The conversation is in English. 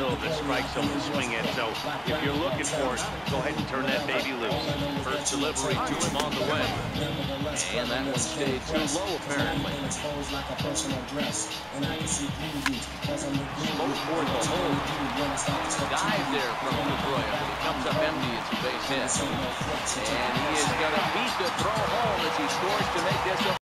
middle of the strike zone to swing at. So if you're looking for it, go ahead and turn that baby loose. First delivery to him on the way. And that one stayed too low, apparently. Slow toward the hole. Dive there from Pedroia, but he comes up empty. It's a base hit. And he is going to beat the throw home as he scores to make this a